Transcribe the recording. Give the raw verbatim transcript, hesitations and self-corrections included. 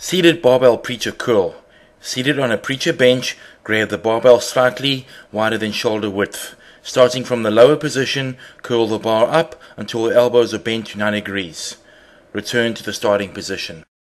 Seated barbell preacher curl. Seated on a preacher bench, grab the barbell slightly wider than shoulder width. Starting from the lower position, curl the bar up until the elbows are bent to ninety degrees. Return to the starting position.